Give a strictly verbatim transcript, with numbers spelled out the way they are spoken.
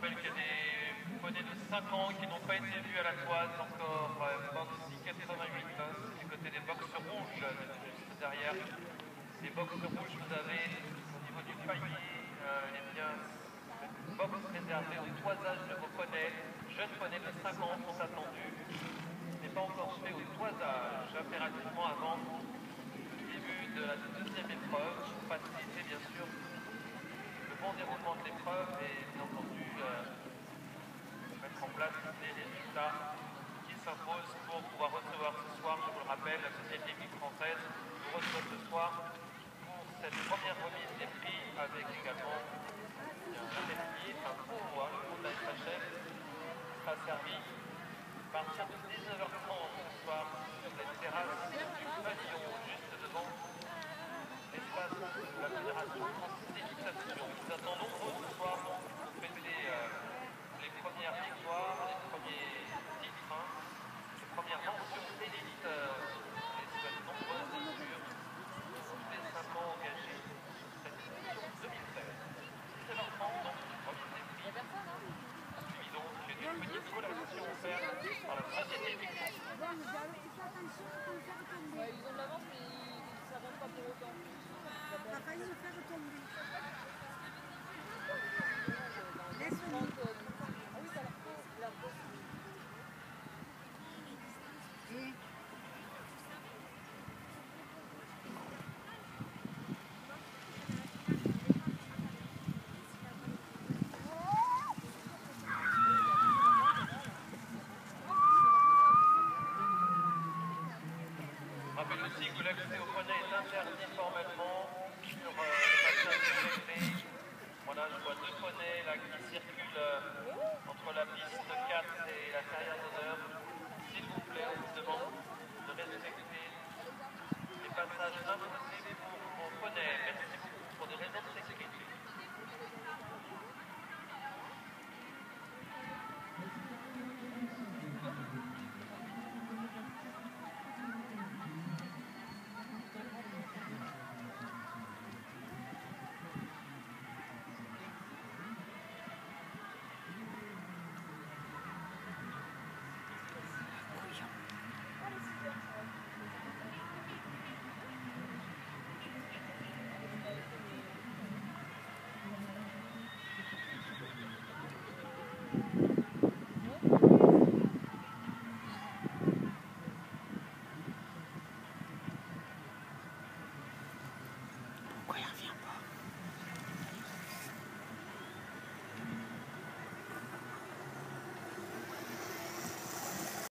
rappelle qu'il y a des poneys de cinq ans qui n'ont pas été vus à la toise encore. vingt-six quatre-vingt-huit, hein, du côté des boxes rouges, juste derrière. Les boxes rouges, vous avez au niveau du palier, euh, eh bien, une box réservée au toisage de vos poneys. Jeunes poneys de cinq ans sont attendus. Ce n'est pas encore fait au toisage, impérativement avant le début de la deuxième épreuve, pour faciliter bien sûr le bon déroulement de l'épreuve et bien entendu euh, mettre en place les résultats qui s'imposent pour pouvoir recevoir ce soir, je vous le rappelle, la Société Épique Française nous reçoit ce soir pour cette première remise des prix avec également un métier, un pot, hein, le pot de la S H F sera servi à partir de dix-neuf heures trente ce soir sur les terrasses du pavillon juste devant l'espace de la Fédération française d'équitation. Nous attendons nombreux ce soir pour fêter euh, les premières victoires, les premiers titres, hein, les premières mentions d'élite. Euh, les souhaite nombreuses bien sûr, tous les cinq ans engagés sur cette édition deux mille seize. dix-neuf heures trente donc, remise des prix. Suivi donc d'une petite collaboration offerte par la Société Épique Française. Ouais, ils ont de l'avance, mais ça ne va pas pour autant. On a failli se faire tomber.